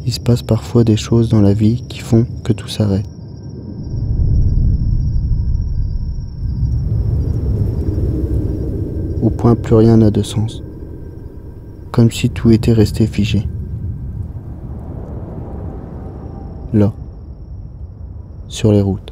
Il se passe parfois des choses dans la vie qui font que tout s'arrête. Au point plus rien n'a de sens. Comme si tout était resté figé. Là, sur les routes.